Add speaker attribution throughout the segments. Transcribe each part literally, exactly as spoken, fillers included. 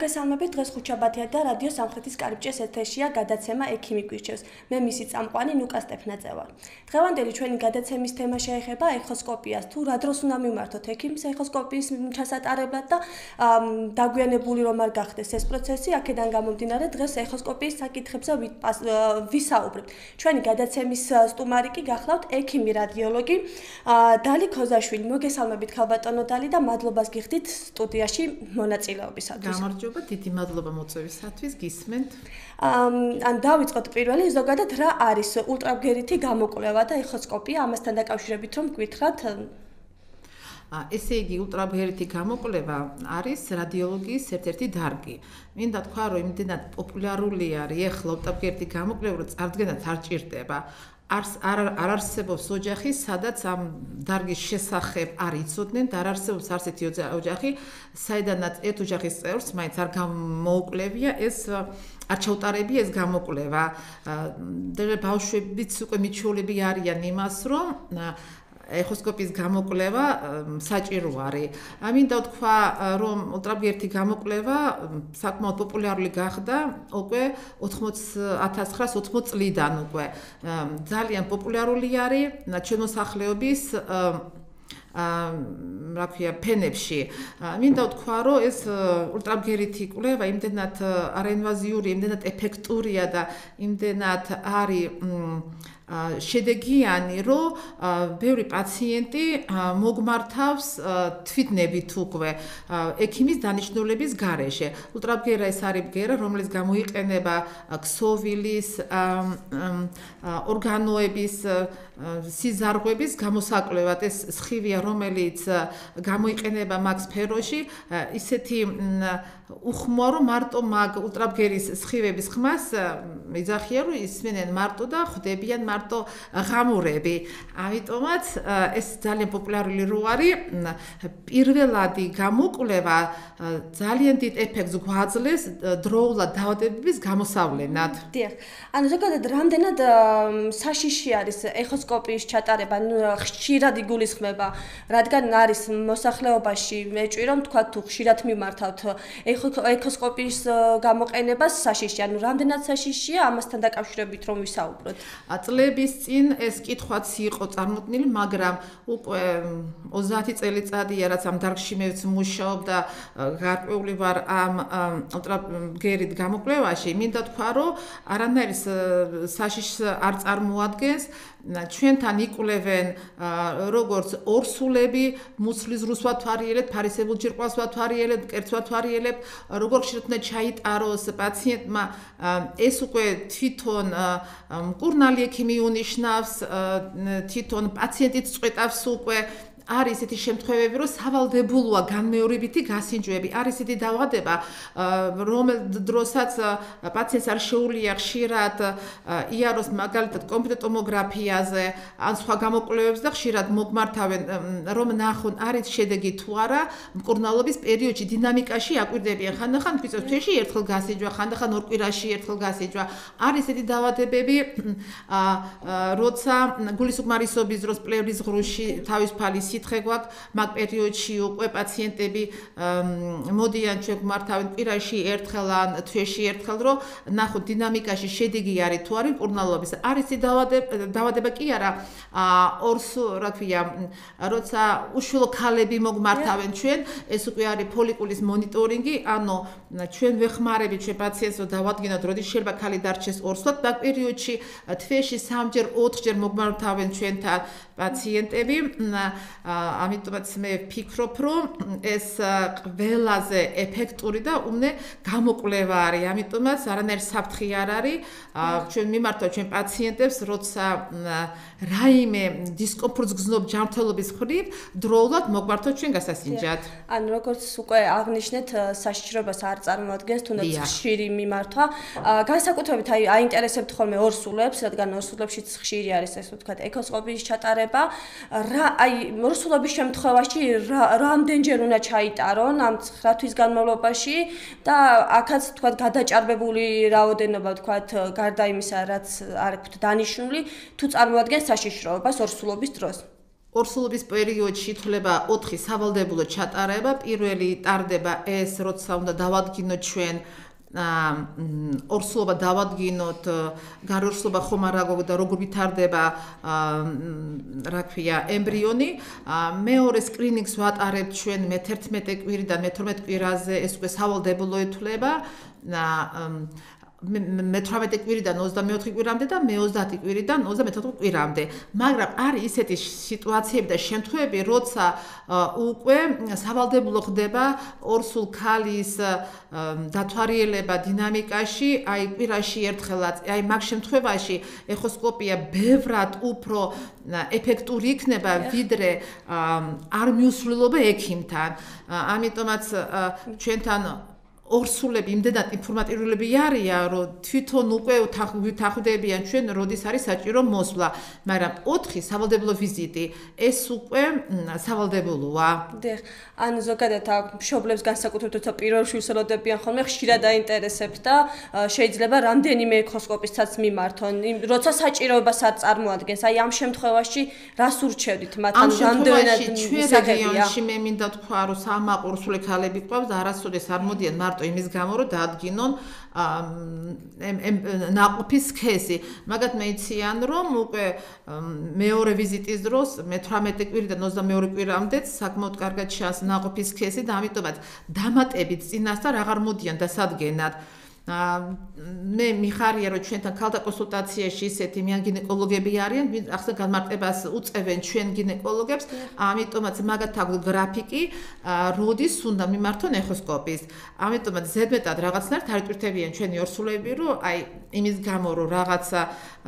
Speaker 1: მოგესალმებით, დღეს ხუთშაბათია და რადიო სამხრეთის კარიბჭეს ეთერშია გადაცემა ექიმი გვირჩევს. მე მისი წამყვანი ნუკა სტეფნაძე ვარ. დღევანდელი ჩვენი გადაცემის თემა შეეხება ეხოსკოპიას. თუ რა დროს უნდა მივმართოთ ექიმს ეხოსკოპიის ჩასატარებლად და დაგვიანებული რომ არ გახდეს ეს პროცესი, აქედან გამომდინარე დღეს ეხოსკოპიის საკითხებზე ვისაუბრებთ. ჩვენი გადაცემის სტუმარი კი გახლავთ ექიმი რადიოლოგი დალი ქოზაშვილი. მოგესალმებით ქალბატონო დალი და მადლობას გიხდით სტუდიაში მონაწილეობისათვის.
Speaker 2: გამარჯობა, დიდი მადლობა მოწვევისათვის, გისმენთ.
Speaker 1: ან დავიწყოთ პირველი, ზოგადად რა არის ულტრაბგერითი გამოკვლევა და ეხოსკოპია, ამასთან დაკავშირებით რომ გვითხრათ?
Speaker 2: ესე იგი, ულტრაბგერითი გამოკვლევა არის რადიოლოგიის ერთ-ერთი დარგი. მინდა თქვა, რომ იმდენად პოპულარული არის ეხლა ულტრაბგერითი გამოკვლევა, რომ წარდგენაც არ ჭირდება. არ არსებობს ოჯახი, სადაც ამ დარგის შესახებ არ იცოდნენ და არ არსებობს არცეთი ოჯახი, საიდანაც ერთ ოჯახის წევრს მაინც არ გამოუკლევია ეს არ ჩაუტარებია ეს გამოკვლევა. და ბავშვებიც უკვე მიჩვეულები არიან იმას, რომ ეხოსკოპიის გამოკვლევა საჭირო არის. მინდა ვთქვა, რომ ულტრაბგერითი გამოკვლევა საკმაოდ პოპულარული გახდა უკვე ათას ცხრაას ოცდაოთხ წლიდან უკვე. ძალიან პოპულარული არის ჩვენ მოსახლეობის რა ქვია ფენებში. მინდა ვთქვა, რომ ეს ულტრაბგერითი კვლევა იმდენად არაინვაზიური, იმდენად ეფექტურია და იმდენად არის შედეგიანი, რომ ბევრი პაციენტი მოგმართავს თვითნებით უკვე ექიმის დანიშნულების გარეშე. ულტრაბგერა ეს არის ბგერა, რომელიც გამოიყენება ქსოვილის, ორგანოების, სიზარღვების გამოსაკვლევად. ეს სხივია, რომელიც გამოიყენება მაგ სფეროში, ისეთი უხმოა, რომ მარტო მაგ ულტრაბგერის სხივების ხმას იძახიან, რომ ისმენენ მარტო და ხვდებიან მარტო ღამურები. ამიტომაც ეს ძალიან პოპულარული რო არის, პირველადი გამოკვლევა ძალიან დიდ ეფექტს გვაძლევს დროულად დაავადებების გამოსავლენად.
Speaker 1: დიახ. ანუ ზოგადად რამდენად საშიში არის ეხოსკოპიის ჩატარება, ხშირად იგულისხმება, რადგან არის მოსახლეობაში მეჭვი, რომ თქვა თუ ხშირად მიმართავთ ეხოსკოპიის გამოყენებას საშიში, ანუ რამდენად საშიშია, ამასთან დაკავშირებით რომ ვისაუბროთ.
Speaker 2: წლების წინ ეს კითხვაც იყო წარმოქმნილი, მაგრამ უკვე ოცდაათი წელიწადია, რაც ამ დარგში მეც მუშაობ და გარკვეული ვარ ამ ულტრაბგერით გამოკვლევაში. მინდა თქვა, რომ არანაირ საშიშს არ წარმოადგენს. ჩვენთან იკვლევენ როგორც ორსულები, მუცლის რუს ვათვალიერებთ, ფარისებულ ჯირკვალს ვათვალიერებთ, მკერდს ვათვალიერებთ, როგორ ხშირად უნდა ჩაიტაროს პაციენტმა, ეს უკვე თვითონ მკურნალი ექიმი უნიშნავს, თვითონ პაციენტიც წვეტავს უკვე. არის ესეთი შემთხვევები, რომ სავალდებულოა განმეორებითი გასინჯვები. არის ესეთი დაავადება, რომელ დროსაც პაციენტს არ შეუძლია ხშირად იაროს მაგალითად კომპიუტერულ ტომოგრაფიაზე ან სხვა გამოკვლევებს და ხშირად მოგმართავენ, რომ ნახონ არის შედეგი თუ არა, მკურნალობის პერიოდში დინამიკაში აკვირდებიან. ხანდახან გვიწევს თვეში ერთხელ გასინჯვა, ხანდახან ორ კვირაში ერთხელ გასინჯვა. არის ესეთი დაავადებები, როცა გულისუკმარისობის დროს პლევრის ღრუში თავისუფალი სითხე გვაქვს, მაგ პერიოდში უკვე პაციენტები მოდიან ჩვენ გვმართავენ კვირაში ერთხელ ან თვეში ერთხელ, რომ ნახოთ დინამიკაში შედეგი არის თუ არის მკურნალობის. არის დაავადება კი არა, ორს რა ქვია, როცა უშვილო ქალები მოგმართავენ ჩვენ, ეს უკვე არის ფოლიკულის მონიტორინგი, ანუ ჩვენ ვეხმარებით ჩვენ პაციენტს, რომ დავადგენოთ, როდის შეიძლება ქალი დარჩეს ორსულად, მაგ პერიოდში თვეში სამჯერ, ოთხჯერ მოგმართავენ ჩვენთან პაციენტები. ამიტომაც მე ვფიქრობ, რომ ეს ყველაზე ეფექტური და უმნე გამოკვლევა არის. ამიტომაც არანაირ საფრთხე არ არის. ჩვენ მიმართავთ ჩვენ პაციენტებს, როცა რაიმე დისკომფორტს გრძნობ ჯანმრთელობის მხრივ, დროულად მოგმართოთ ჩვენ გასასინჯად.
Speaker 1: ანუ როგორც უკვე აღნიშნეთ, საშიშრობას არ წარმოადგენს, თუნდაც ხშირი მიმართვა. განსაკუთრებით აი აინტერესებთ ხოლმე ორსულებს, რადგან ორსულებშიც ხშირი არის ესე ვთქვათ ეხოსკოპიის ჩატარება. რა აი ორსულების შემთხვევაში რამდენჯერ უნდა ჩაიტარონ ამ ცხრა თვის განმავლობაში და აქაც თქვათ გადაჭარბებული რაოდენობა თქვათ გარდა იმისა, რაც არ აქვთ დანიშნული, თუ წარმოადგენს საშიშროებას ორსულობის დროს.
Speaker 2: ორსულობის პერიოდში ითვლება ოთხი სავალდებულო ჩატარება. პირველი ტარდება ეს, როცა უნდა დავადგინოთ ჩვენ ორსულობა დავადგინოთ, გარორსულობა ხომ არ აგო და როგორ ვითარდება რა ქვია ემბრიონი. მეორე სკრინინგს ვატარებთ ჩვენ მეთერთმეტე კვირიდან მეთორმეტე კვირაზე, ეს უკვე სავალდებულო ითვლება. მეთვრამეტე კვირიდან ოცდამეოთხე კვირამდე და მეოცდაათი კვირიდან ოცდამეთოთხე კვირამდე. მაგრამ არის ისეთი სიტუაციები და შემთხვევები, როცა უკვე სავალდებულო ხდება ორსულ ქალის დათვალიერება დინამიკაში, აი კვირაში ერთხელაც, აი მაგ შემთხვევაში ეხოსკოპია ბევრად უფრო ეფექტური იქნება, ვიდრე არ მიუსრულობა ექიმთან. ამიტომაც ჩვენთან ორსულები იმდენად ინფორმატიულები არიან, რომ თვითონ უკვე ვთანხმდებიან ჩვენ, როდის არის საჭირო მოსვლა, მაგრამ ოთხი სავალდებულო ვიზიტი ეს უკვე სავალდებულოა.
Speaker 1: დიახ, ან ზოგადად მშობლებს განსაკუთრებით როცა პირველ შვილს ელოდებიან ხოლმე ხშირად აინტერესებთ და შეიძლება რამდენიმე ეხოსკოპისაც მიმართონ, როცა საჭიროებას არ წარმოადგენს. აი ამ შემთხვევაში რას ურჩევდით მათთან, რამდენად
Speaker 2: მისაღებია? ჩვენ მე მინდა თქვა, რომ სამაყ ორსული ქალები ყავს და არასოდეს არ მოდიან მარტო იმის გამო, რომ დაადგინონ ნაყოფის სქესი. მაგათ მე იციან, რომ უკვე მეორე ვიზიტის დროს მეთვრამეტე კვირიდან ოცდამეორე კვირამდეც საკმაოდ კარგად ჩანს ნაყოფის სქესი და ამიტომაც დამატებით წინასწარ აღარ მოდიან დასადგენად. მე მიხარია, რომ ჩვენთან ქალთა კონსულტაციაში ისეთი მიან გინეკოლოგები არიან, ახლა განმარტებას უწევენ ჩვენ გინეკოლოგებს, ამიტომაც მაგათ აქვს გრაფიკი, როდის უნდა მიმართონ ეხოსკოპის. ამიტომაც ზედმეტად რაღაცნაირად არ იტვირთებიან ჩვენი ორსულები, რომ აი იმის გამო, რომ რაღაცა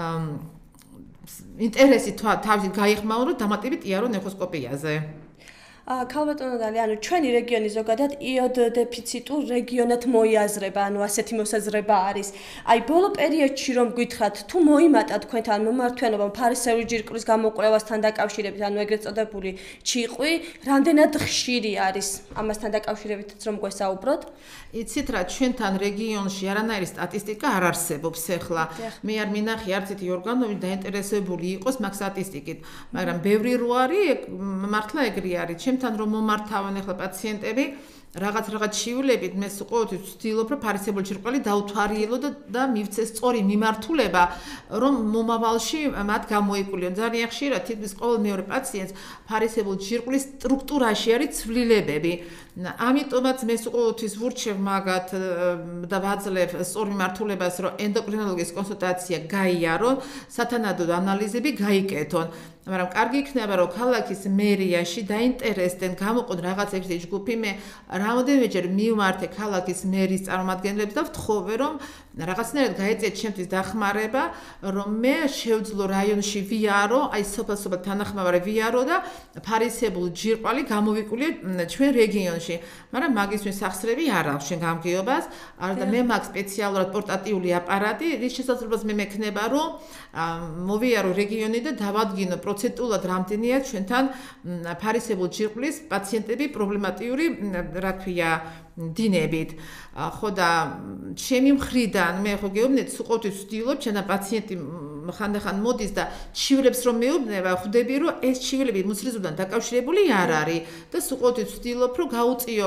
Speaker 2: ინტერესი თავი გაიხმაურონ, რომ დამატებით იარონ ეხოსკოპიაზე.
Speaker 1: ქალბატონო დალი, ანუ ჩვენი რეგიონი ზოგადად იოდ დეფიციტურ რეგიონად მოიაზრება, ანუ ასეთი მოსაზრება არის. აი ბოლო პერიოდში რომ გითხრათ, თუ მოიმატა თქვენთან მომართვენობა ფარისებრი ჯირკვლის გამოკვლევასთან დაკავშირებით, ანუ ეგრეთ წოდებული ჩიყვი, რამდენად ხშირი არის ამასთან დაკავშირებითაც რომ გვესაუბროთ?
Speaker 2: იცით რა, ჩვენთან რეგიონში არანაირი სტატისტიკა არ არსებობს ახლა. მე არ მინახი არც ერთი ორგანო დაინტერესებული იყოს მაგ სტატისტიკით, მაგრამ ბევრი რო არის, მართლა ეგრე არის. ჩემთან რომ მომართავენ ახლა პაციენტები, რაღაც რაღაც შივლებით მე ყოველთვის ვცდილობ, რომ ფარისებური ჯირკვალი დაუთვალიერო და მივცეს სწორი მიმართულება, რომ მომავალში მათ გამოიკულიონ. ძალიან ხშირად თითქმის ყოველ მეორე პაციენტს ფარისებური ჯირკვლის სტრუქტურაში არის ცვლილებები. ამიტომაც მე ყოველთვის ვურჩევ მაგათ და ვაძლევ სწორ მიმართულებას, რომ ენდოკრინოლოგის კონსულტაცია გაიარონ, სათანადო ანალიზები გაიკეთონ. მაგრამ კარგი იქნება, რომ ქალაქის მერიაში დაინტერესდნენ, გამოყონ რაღაც ერთი ჯგუფი, მე რამოდენიმეჯერ მივმართე ქალაქის მერის წარმომადგენლებს და ვთხოვე, რომ რაღაცნაირად გაეწიათ ჩემთვის დახმარება, რომ მე შევძლო რაიონში ვიარო, აი სოფელ-სოფელ თანახმოვარი ვიარო და ფარისებულ ჯირკვალი გამოვიკულიო ჩვენ რეგიონში. მაგრამ მაგისთვის სახსრები არ აქვს შენ გამგეობას, არა და მე მაქვს სპეციალურად პორტატიული აპარატი, რის შესაძლებლობას მე მექნება, რომ მოვიარო რეგიონი და დავადგინო პროცენტულად რამდენია ჩვენთან ფარისებულ ჯირკვლის პაციენტები პრობლემატიური, რა ქვია, დინებით. ხო და ჩემი მხრიდან მე ხო გეუბნეთ, უყურთ ვცდილობ, ჩემთან პაციენტი ხანდახან მოდის და ჩივრებს რომ მეუბნება, ხვდები რომ ეს ჩივრები მუცლიზმთან დაკავშირებული არ არის და უყურთ ვცდილობ, რომ გაუწიო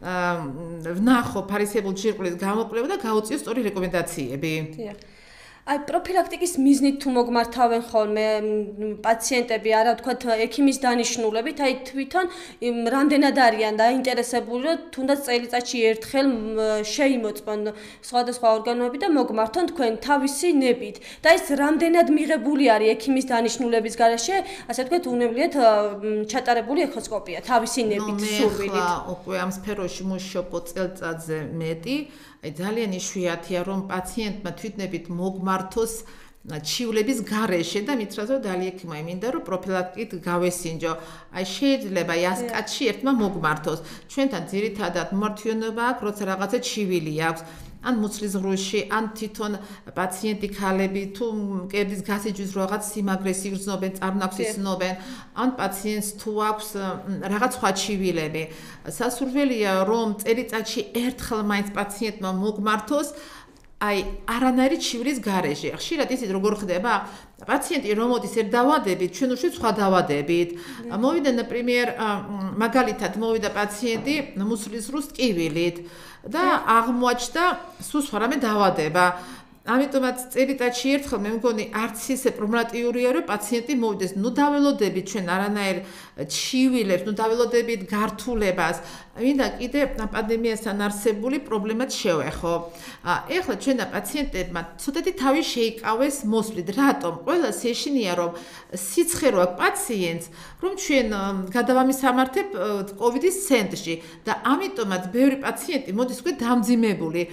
Speaker 2: ვნახო ფარისებულ ჯირკვლის გამოკვლევა და გაუწიო სწორი რეკომენდაციები.
Speaker 1: დიახ. აი პროფილაქტიკის მიზნით თუ მოგმართავენ ხოლმე პაციენტები, არა ვთქვათ ექიმის დანიშნულებით, აი თვითონ რამდენად არიან დაინტერესებული, რომ თუნდაც წელიწადში ერთხელ შეიმოწმონ სხვადასხვა ორგანოები და მოგმართონ თქვენ თავისი ნებით. და ეს რამდენად მიღებული არის ექიმის დანიშნულების გარეშე, ასე ვთქვათ, უნებლიეთ ჩატარებული ეხოსკოპია თავისი ნებით, სურვილით.
Speaker 2: მე ახლა უკვე ამ სფეროში მუშაობ წელწადზე მეტი. აი ძალიან იშვიათია, რომ პაციენტმა თვითნებით მოგმართოს ჩივლების გარეშე და მითხრას, რომ დალიექმა მინდა, რომ პროფილაქტიკით გავესინჯო. აი შეიძლება აი ას კაცში ერთმა მოგმართოს. ჩვენთან ძირითადად მომართვენობა აქვს, როცა რაღაცა ჩივილი აქვს. ან მუცლის ღრუში, ან თვითონ პაციენტი ქალები თუ მკერდის გასიჯვის რაღაც სიმაგრეს იგრძნობენ, წარმნაქვს იცნობენ, ან პაციენტს თუ აქვს რაღაც სხვა ჩივილები. სასურველია, რომ წელიწადში ერთხელ მაინც პაციენტმა მოგმართოს. აი არანაირი ჩივრის გარეშე. ხშირად ისიც როგორ ხდება? პაციენტი რომ მოდის ერთ დავადებით, ჩვენ უშევ სხვა დავადებით. მოვიდა, например, მაგალითად მოვიდა პაციენტი მუსლისრუს ტკივილით და აღმოაჩნდა სულ სხვა რამე დავადება. ამიტომაც წელიწადში ერთხელ მე მგონი არც ისე პრობლემატიურია რომ პაციენტი მოვიდეს, ნუ დაველოდებით ჩვენ არანაირ ჩივილებს, ნუ დაველოდებით გართულებას. მინდა კიდე პანდემიასთან არსებული პრობლემაც შევეხო. ეხლა ჩვენდა პაციენტებმა ცოტათი თავი შეიკავეს მოსვლით. რატომ? ყველას ეშინია რომ სიცხე რო აქვს პაციენტს, რომ ჩვენ გადავამისამართებ კოვიდის ცენტრში და ამიტომაც ბევრი პაციენტი მოდის უკვე დამძიმებული.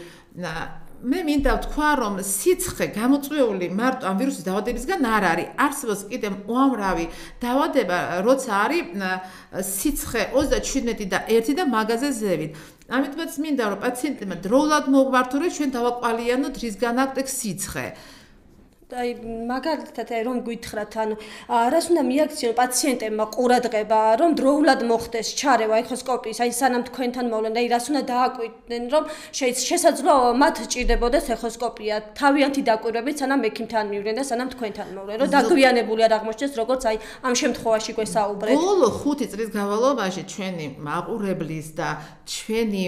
Speaker 2: მე მინდა ვთქვა, რომ სიცხე გამოწვეული მარტო ამ ვირუსის დაავადებისგან არ არის. არსებობს კიდე უამრავი დაავადება, როცა არის სიცხე ოცდაჩვიდმეტი და ერთი და მაგაზე ზევით. ამიტომაც მინდა რომ პაციენტებმა დროულად მოგვართულეთ, ჩვენ დავაკვალიანოთ რისგან აქვს სიცხე.
Speaker 1: აი მაგალითად რომ გითხრათ, ანუ რას უნდა მიაქციონ პაციენტებმა ყურადღება, რომ დროულად მოხდეს ჩარევა ეხოსკოპიის, აი სანამ თქვენთან მოვლენ და აი რას უნდა დააკვირდნენ, რომ შესაძლოა მათ ჭირდებოდეს ეხოსკოპია, თავიანთი დაკვირვებით, სანამ ექიმთან მივლენ და სანამ თქვენთან მოვლენ, რომ დაგვიანებული არ აღმოჩნდეს, როგორც აი ამ შემთხვევაში გვესაუბრეთ.
Speaker 2: ბოლო ხუთი წლის განმავლობაში ჩვენი მაყურებლის და ჩვენი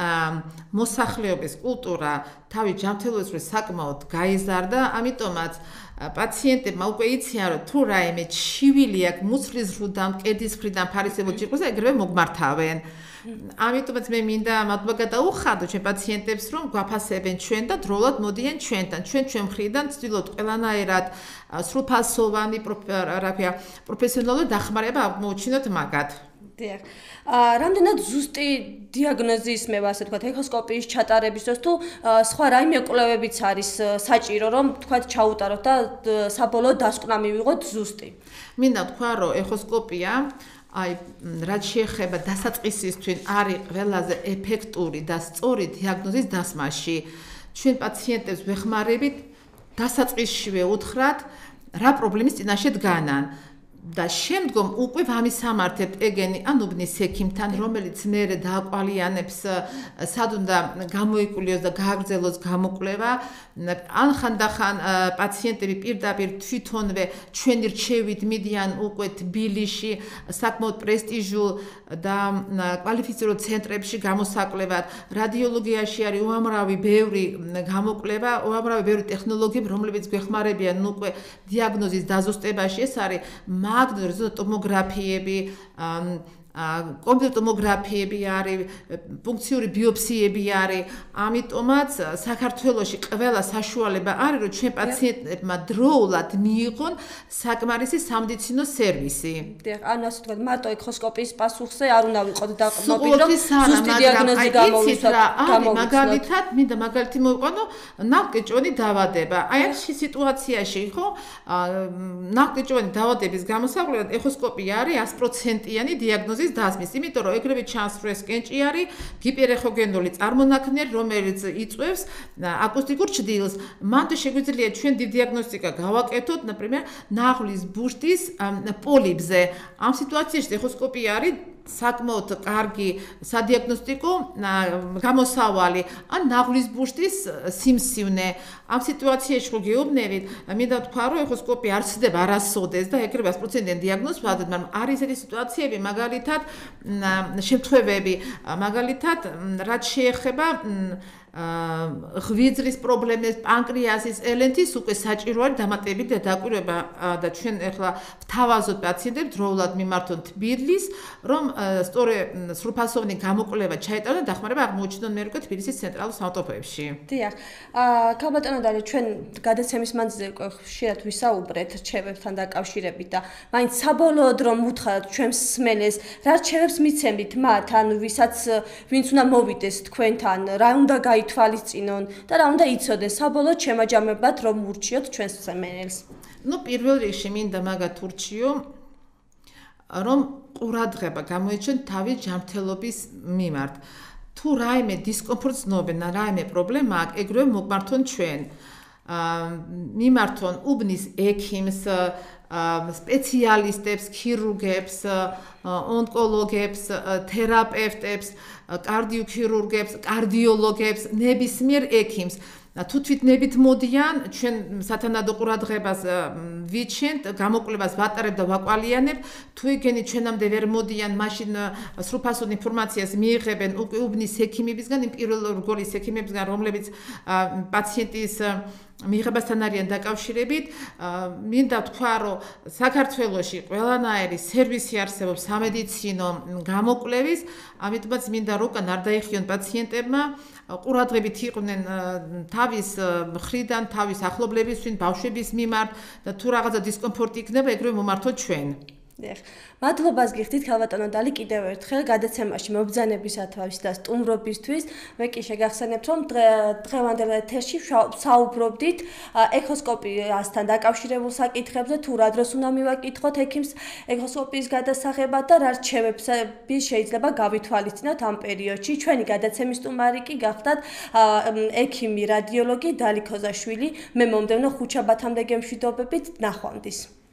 Speaker 2: მოსახლეობის კულტურა თავი ჯანმრთელობის საკმაოდ გაიზარდა, ამიტომაც პაციენტებმა უკვე იციან, რომ თუ რაიმე ჩივილი აქვს მუცლის ზრუდან, კედის მხრიდან ფარისებულ ჭირკვალს, ეგრევე მოგმართავენ. ამიტომაც მე მინდა მადლობა გადაუხადო ჩვენ პაციენტებს, რომ გვაფასებენ ჩვენ და დროულად მოდიან ჩვენთან. ჩვენ ჩვენ მხრიდან ვცდილობთ ყველანაირად სრულფასოვანი პროფესიონალური დახმარება აღმოუჩინოთ მაგათ.
Speaker 1: დიახ. რამდენად ზუსტი დიაგნოზი ისმევა, ასე ვთქვათ, ეხოსკოპიის ჩატარების დროს თუ სხვა რაიმე კვლევებიც არის საჭირო, რომ ვთქვათ, ჩაუტაროთ და საბოლოო დასკვნა მივიღოთ ზუსტი.
Speaker 2: მინდა ვთქვა, რომ ეხოსკოპია აი რაც შეეხება დასაწყისისთვის არის ყველაზე ეფექტური და სწორი დიაგნოზის დასმაში. ჩვენ პაციენტებს ვეხმარებით დასაწყისშივე უთხრათ, რა პრობლემის წინაშე დგანან. და შემდგომ უკვე ვამისამართებთ ეგენი ან უბნის ექიმთან, რომელიც მერე დააკვალიანებს სად უნდა გამოიკულიოს და გააგრძელოს გამოკვლევა, ან ხანდახან პაციენტები პირდაპირ თვითონვე ჩვენი რჩევით მიდიან უკვე თბილისში საკმაოდ პრესტიჟულ და კვალიფიცირებულ ცენტრებში გამოსაკვლევად. რადიოლოგიაში არის უამრავი ბევრი გამოკვლევა, უამრავი ბევრი ტექნოლოგიები, რომლებიც გვეხმარებიან უკვე დიაგნოზის დაზუსტებაში. ეს არის მაგნიტური ტომოგრაფიები, კომპიუტერული ტომოგრაფიები არის, ფუნქციური ბიოპსიები არის. ამიტომაც საქართველოში ყველა საშუალება არის, რომ ჩვენ პაციენტებმა დროულად მიიღონ საკმარისი სამედიცინო სერვისი.
Speaker 1: დიახ, ანუ ასე ვთქვათ, მარტო ეხოსკოპიის პასუხზე არ უნდა ვიყოთ დაყრდნობილი, რომ ზუსტი დიაგნოზი გამოვიცოთ.
Speaker 2: მაგალითად, მინდა მაგალითი მოვიყვანო, ნავკეჭვენი დაავადება. აი ამ სიტუაციაში, ხო, ნავკეჭვენი დაავადების გამოსაკვლევად ეხოსკოპია არის sto პროცენტიანი დიაგნოზი დასმის, იმიტომ რომ ეგრევე ჩანს, რომ ეს კენჭი არის გიპერეხოგენული წარმონაქმნიერი, რომელიც იწვევს აკუსტიკურ ჩდილს. მანდ შეგვიძლია ჩვენ დიაგნოსტიკა გავაკეთოთ, например, ნახლის ბუშტის პოლიპზე. ამ სიტუაციაში ეხოსკოპია არის საკმაოდ კარგი სადიაგნოსტიკო გამოსავალი ან ნახლის ბუშტის სიმსივნე. ამ სიტუაციაში ხო გეუბნებით, მინდა ვთქვა, რომ ეხოსკოპია არ ცდება არასოდეს და ეგრევე sto პროცენტიანი დიაგნოზი ვადოთ, მაგრამ არის ესეთი სიტუაციები, მაგალითად, შემთხვევები, მაგალითად, რაც შეეხება ღვიძლის პრობლემებს, პანკრეასის, ელენთის უკვე საჭირო არის დამატებითი დაკვირვება და ჩვენ ახლა ვთავაზობთ პაციენტებს დროულად მიმართონ თბილისს, რომ სწორი სრულფასოვანი გამოკვლევა ჩაეტარონ და დახმარება აღმოუჩინონ მე უკვე თბილისის ცენტრალურ სამთავროებში.
Speaker 1: დიახ. ქალბატონო დალი, ჩვენ გადაცემის მანძილზე უკვე ხშირად ვისაუბრეთ რჩევებთან დაკავშირებით და მაინც საბოლოოდ რომ უთხრათ ჩვენს მსმენელს, რა რჩევებს მიცემთ მათ, ან ვისაც ვინც უნდა მოვიდეს თქვენთან, რა უნდა გაითვალისწინონ და რა უნდა იცოდეს საბოლოოდ შემაჯამებად რომ ურჩიოთ ჩვენს მსმენელს.
Speaker 2: ნუ პირველ რიგში მინდა მაგათ ურჩიო, რომ ყურადღება გამოიჩენ თავის ჯანმრთელობის მიმართ. თუ რაიმე დისკომფორტს ნობენ, რაიმე პრობლემა აქვს, ეგრევე მოგმართონ ჩვენ. მიმართონ უბნის ექიმს, სპეციალისტებს, ქირურგებს, ონკოლოგებს, თერაპევტებს, კარდიოქირურგებს, კარდიოლოგებს, ნებისმიერ ექიმს. თუ თვითნებით მოდიან, ჩვენ სათანადო ყურადღებას ვიჩენთ, გამოკვლევას ვატარებ და ვაკვალიანებ, თუ იგენი ჩვენამდე ვერ მოდიან, მაშინ სრულფასოვან ინფორმაციას მიიღებენ უკვე უბნის ექიმებისგან, იმ პირველ რგოლის ექიმებისგან, რომლებიც პაციენტის მიღებასთან არიან დაკავშირებით. მინდა ვთქვა, რომ საქართველოში ყველანაირი სერვისი არსებობს სამედიცინო გამოკვლევის, ამიტომაც მინდა რომ უკან არ დაიხიონ პაციენტებმა, ყურადღებით იყვნენ თავის მხრიდან, თავის ახლობლებისთვინ, ბავშვების მიმართ და თუ რაღაცა დისკომფორტი იქნება, ეგრევე მომართოთ ჩვენ.
Speaker 1: დიახ. მადლობას გიხდით ქალბატონო დალი კიდევ ერთხელ გადაცემაში მობრძანებისათვის და სტუმრობისთვის. მე კი შეგახსენებთ, რომ დღევანდელ ეთერში საუბრობდით ექოსკოპიასთან დაკავშირებულ საკითხებზე, თუ რა დროს უნდა მივაკითხოთ ექიმს ექოსკოპიის გადასაღებად და რა რჩევები შეიძლება გავითვალისწინოთ ამ პერიოდში. ჩვენი გადაცემის სტუმარი კი გახდათ ექიმი რადიოლოგი დალი ქოზაშვილი. მე მომდევნო ხუთშაბათამდე გემშვიდობებით, ნახვამდის.